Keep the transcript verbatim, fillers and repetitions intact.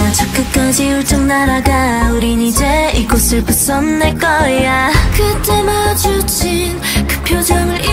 저 끝까지 훌쩍 날아가. 우린 이제 이곳을 벗어날 거야. 그때 마주친 그 표정을